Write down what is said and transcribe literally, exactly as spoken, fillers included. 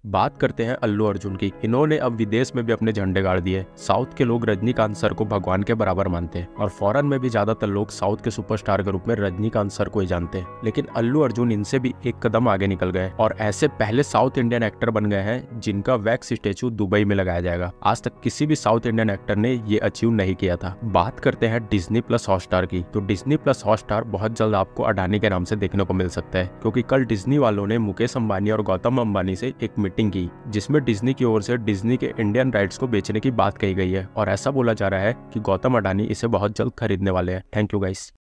बात करते हैं अल्लू अर्जुन की। इन्होंने अब विदेश में भी अपने झंडे गाड़ दिए। साउथ के लोग रजनीकांत सर को भगवान के बराबर मानते हैं और फॉरेन में भी ज्यादातर लोग साउथ के सुपरस्टार के रूप में रजनीकांत सर को ही जानते हैं। लेकिन अल्लू अर्जुन इनसे भी एक कदम आगे निकल गए और ऐसे पहले साउथ इंडियन एक्टर बन गए हैं जिनका वैक्स स्टेचू दुबई में लगाया जाएगा। आज तक किसी भी साउथ इंडियन एक्टर ने ये अचीव नहीं किया था। बात करते हैं डिज्नी प्लस हॉटस्टार की। तो डिज्नी प्लस हॉटस्टार बहुत जल्द आपको अडानी के नाम से देखने को मिल सकता है, क्योंकि कल डिज्नी वालों ने मुकेश अंबानी और गौतम अंबानी से एक मीटिंग की जिसमें डिज्नी की ओर से डिज्नी के इंडियन राइट्स को बेचने की बात कही गई है और ऐसा बोला जा रहा है कि गौतम अडानी इसे बहुत जल्द खरीदने वाले हैं। Thank you guys.